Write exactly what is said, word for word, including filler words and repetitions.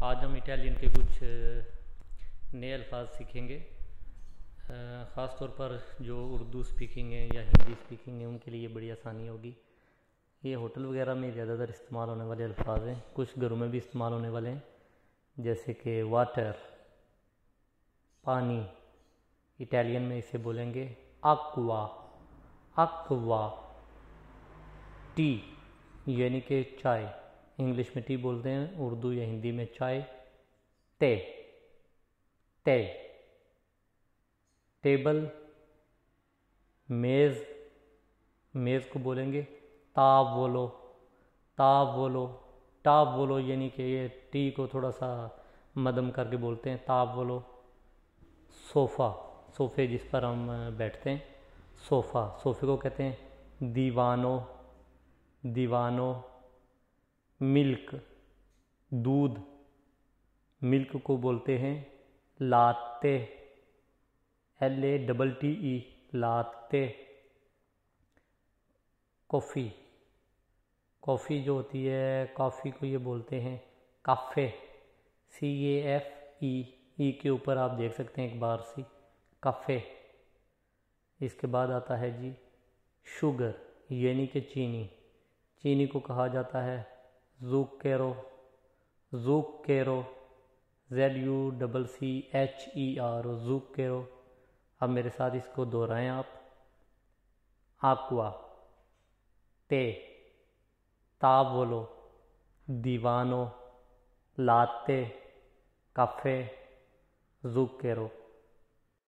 आज हम इटालियन के कुछ नए अल्फाज सीखेंगे। ख़ास तौर पर जो उर्दू स्पीकिंग है या हिंदी स्पीकिंग है उनके लिए बड़ी आसानी होगी। ये होटल वगैरह में ज़्यादातर इस्तेमाल होने वाले अल्फाज हैं, कुछ घरों में भी इस्तेमाल होने वाले हैं, जैसे कि वाटर, पानी। इटालियन में इसे बोलेंगे अक्वा, अक्वा। टी यानी कि चाय, इंग्लिश में टी बोलते हैं, उर्दू या हिंदी में चाय। ते, ते। टेबल, मेज़, मेज़ को बोलेंगे तावोलो, तावोलो, तावोलो यानी कि ये टी को थोड़ा सा मदम करके बोलते हैं, तावोलो। सोफ़ा, सोफ़े जिस पर हम बैठते हैं, सोफ़ा। सोफ़े को कहते हैं दीवानो, दीवानो। मिल्क, दूध, मिल्क को बोलते हैं latte, L A double T E, latte. Coffee, coffee जो होती है, कॉफ़ी को ये बोलते हैं काफ़े, सी ए एफ ई, ई के ऊपर आप देख सकते हैं एक बार सी, काफ़े। इसके बाद आता है जी शुगर यानी कि चीनी। चीनी को कहा जाता है ज़ुक्केरो, ज़ुक्केरो, Z U double C H E R, ज़ुक्केरो। अब मेरे साथ इसको दोहराएं आप। आक्वा, ते, तावोलो, दीवानो, लाते, काफ़े, ज़ुक्केरो।